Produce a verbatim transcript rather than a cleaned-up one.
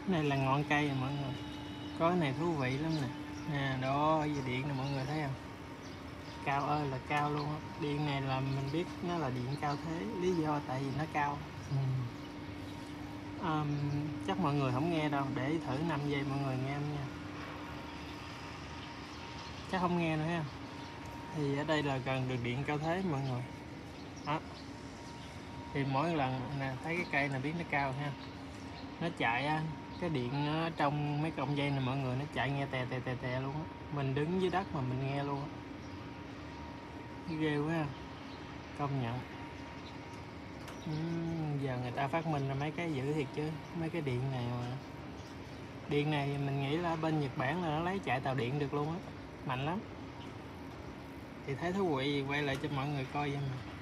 Này là ngọn cây nè mọi người, có cái này thú vị lắm nè. Nè đó, dây điện nè mọi người thấy không, cao ơi là cao luôn á. Điện này là mình biết nó là điện cao thế, lý do tại vì nó cao. um, chắc mọi người không nghe đâu, để thử năm giây mọi người nghe nha. Chắc không nghe nữa ha. Thì ở đây là gần được điện cao thế mọi người đó. Thì mỗi lần nè thấy cái cây này biết nó cao ha, nó chạy á, cái điện ở trong mấy cọng dây này mọi người, nó chạy nghe tè tè tè tè luôn á. Mình đứng dưới đất mà mình nghe luôn á, ghê quá ha. Công nhận. uhm, giờ người ta phát minh ra mấy cái dữ thiệt chứ, mấy cái điện này mà. Điện này mình nghĩ là bên Nhật Bản là nó lấy chạy tàu điện được luôn á, mạnh lắm. Thì thấy thú vị quay lại cho mọi người coi vậy mà.